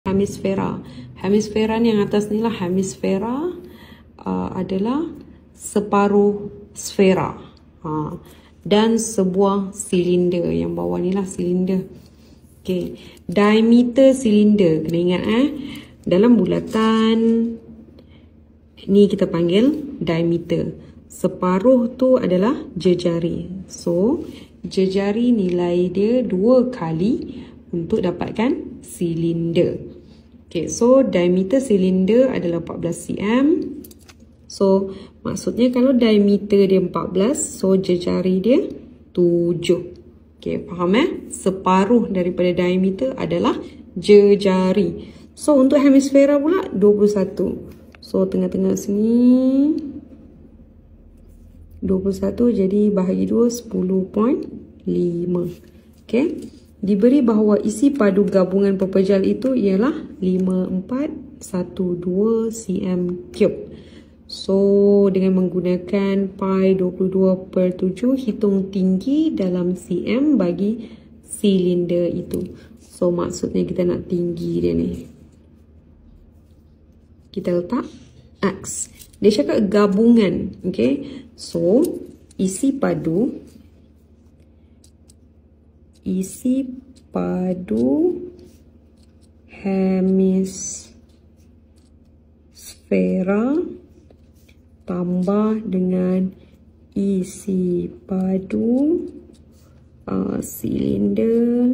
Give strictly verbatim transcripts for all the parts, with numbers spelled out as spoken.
hemisfera. Hemisfera ni yang atas ni lah hemisfera, uh, adalah separuh sfera. Ha. Dan sebuah silinder. Yang bawah ni lah silinder. Okay. Diameter silinder. Kena ingat eh. Dalam bulatan ni kita panggil diameter. Separuh tu adalah jejari. So, jejari nilai dia dua kali untuk dapatkan silinder. Okay, so diameter silinder adalah empat belas sentimeter. So, maksudnya kalau diameter dia empat belas, so jejari dia tujuh. Okay, faham eh? Separuh daripada diameter adalah jejari. So, untuk hemisfera pula dua puluh satu. So, tengah-tengah sini dua puluh satu, jadi bahagi dua, sepuluh perpuluhan lima. Okay. Diberi bahawa isi padu gabungan pepejal itu ialah lima empat satu dua sentimeter cube. So, dengan menggunakan pi dua puluh dua per tujuh, hitung tinggi dalam cm bagi silinder itu. So, maksudnya kita nak tinggi dia ni. Kita letak X. Dia cakap gabungan. Okay. So, isi padu. Isi padu hemisfera tambah dengan isi padu uh, silinder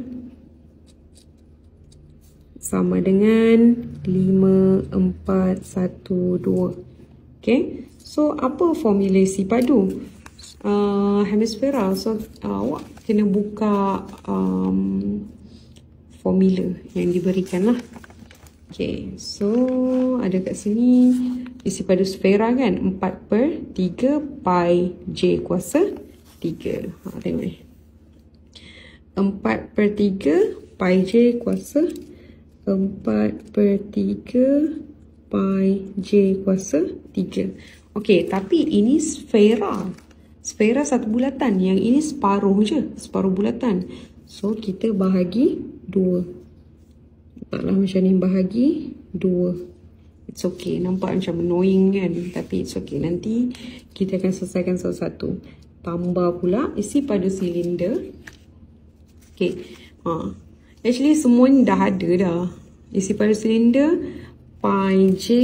sama dengan lima empat satu dua. Okay. So, apa formula isi padu uh, hemisfera? So, uh, awak kena buka um, formula yang diberikan lah. Okay. So, ada kat sini isi padu sfera kan, empat per tiga pi J kuasa tiga. Ha, tengok ni. empat per tiga pi J kuasa empat per tiga pi J kuasa tiga. Okey, tapi ini sfera. Sfera satu bulatan. Yang ini separuh je. Separuh bulatan. So, kita bahagi dua. Letaklah macam ni, bahagi dua. It's okay. Nampak macam annoying kan? Tapi it's okay. Nanti kita akan selesaikan satu-satu. Tambah pula isi padu silinder. Okay. Ha. Actually, semua ni dah ada dah. Isi padu silinder pi J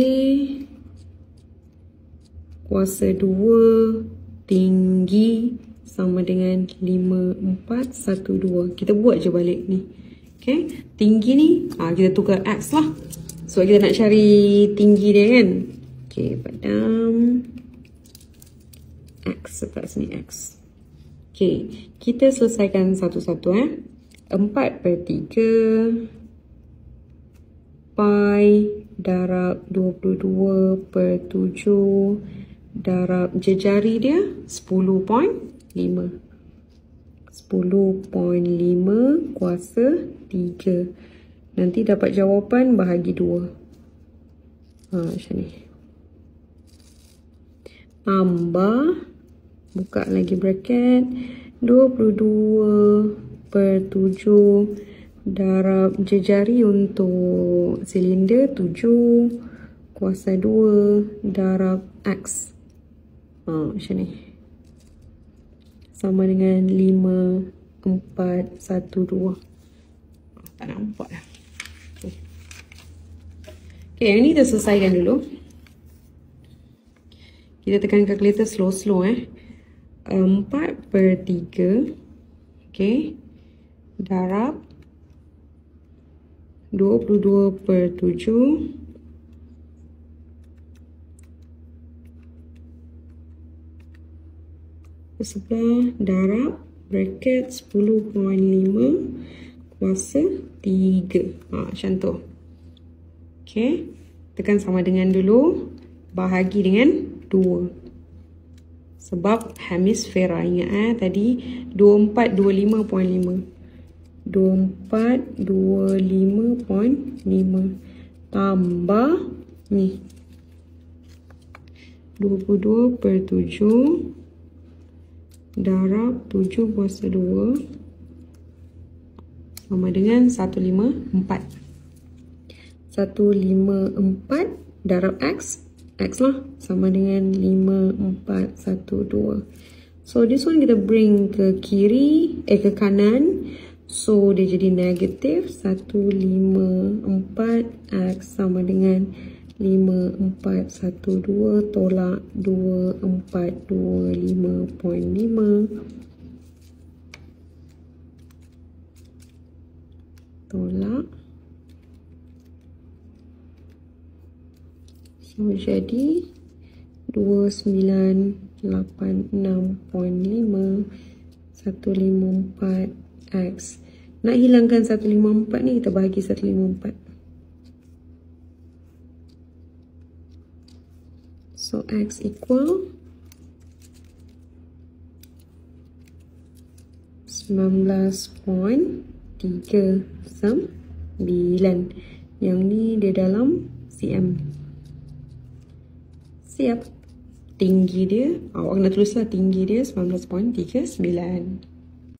kuasa dua tinggi sama dengan lima empat satu dua. Kita buat je balik ni. Okay. Tinggi ni, ha, kita tukar X lah. So, kita nak cari tinggi dia kan. Okay, padam X, letak sini X. Okay, kita selesaikan satu-satu eh. empat per tiga pi darab dua puluh dua per tujuh darab jejari dia sepuluh perpuluhan lima. sepuluh perpuluhan lima kuasa tiga. Nanti dapat jawapan bahagi dua. Ha, macam ni. Tambah, buka lagi bracket, dua puluh dua per tujuh darab jejari untuk silinder tujuh kuasa dua darab X. Ha, macam ni. Sama dengan lima empat satu dua. Tak nampak dah. Okay, yang ni kita selesaikan dulu. Kita tekan kalkulator slow-slow eh. empat per tiga. Okay. Darab dua puluh dua per tujuh. Sebelah darab bracket sepuluh perpuluhan lima kuasa tiga. Ha, macam tu. Okay. Tekan sama dengan dulu. Bahagi dengan dua. Sebab hemisfera. Ingat eh. Tadi dua puluh empat dua puluh lima perpuluhan lima. dua puluh empat dua puluh lima perpuluhan lima. Tambah. Ni. dua puluh dua per tujuh. Darab tujuh kuasa dua. Sama dengan seratus lima puluh empat. seratus lima puluh empat darab X. X lah. Sama dengan lima empat satu dua. So, this one kita bring ke kiri, eh ke kanan. So, dia jadi negatif seratus lima puluh empat X sama dengan lima empat satu dua tolak dua empat dua lima perpuluhan lima. Tolak. So, jadi dua sembilan lapan enam perpuluhan lima seratus lima puluh empat X. Nak hilangkan seratus lima puluh empat ni, kita bahagi seratus lima puluh empat. So, X equal sembilan belas perpuluhan tiga sembilan. Yang ni dia dalam cm. Siap. Tinggi dia, awak kena tulislah tinggi dia sembilan belas perpuluhan tiga sembilan.